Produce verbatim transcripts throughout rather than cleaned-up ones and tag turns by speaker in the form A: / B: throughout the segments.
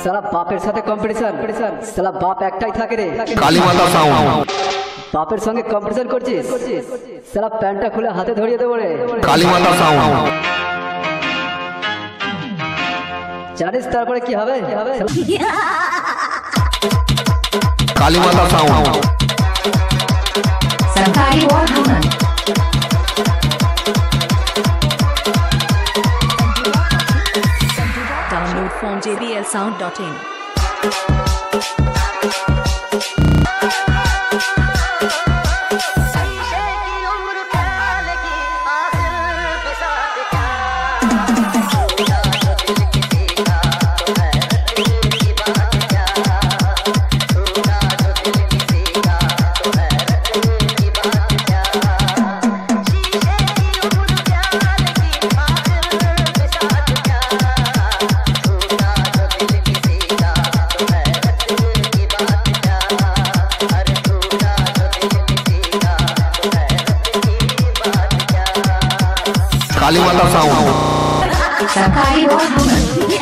A: साला बापेर साथे कम्पिटिशन साला बाप एकटाई थाके रे
B: काली माता साउंड
A: बापेर संगे कम्पिटिशन करछिस साला पैंटा खुले हाथे धरिए देबो रे
B: काली माता साउंड
A: জানিস তারপরে কি হবে
B: काली माता साउंड
C: सरकारी वॉर हमन download from J B L sound dot in
B: Kali Mata sound
C: सरकारी वॉर हमन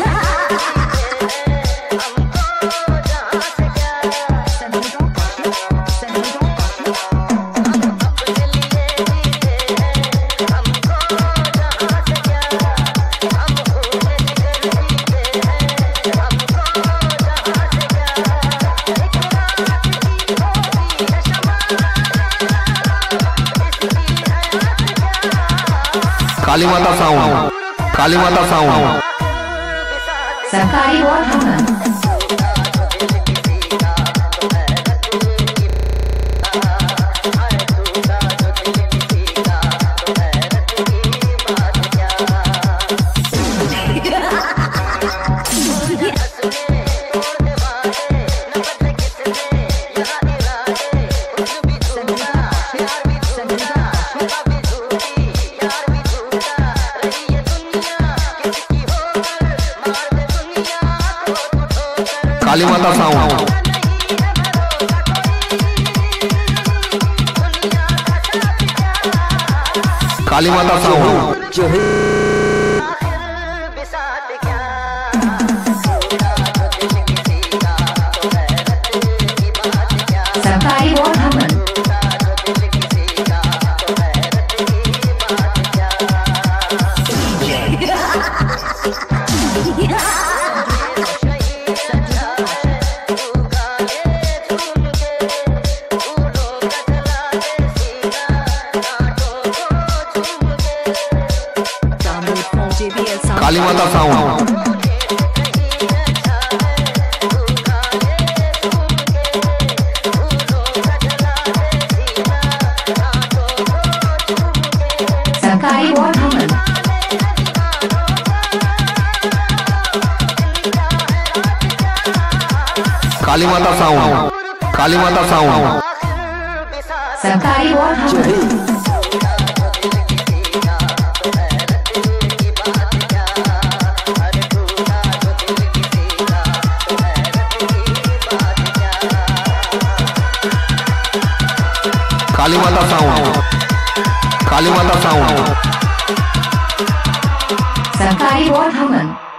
B: काली माता साउंड काली माता साउंड
C: सरकारी वॉर हमन
B: काली माता साउंड काली माता साउंड
C: सरकारी वॉर हमन
B: काली माता साउंड
C: सरकारी वॉर हमन
B: काली माता साउंड काली माता साउंड
C: सरकारी वॉर हमन
B: काली माता साउंड काली माता साउंड
C: सरकारी वॉर हमन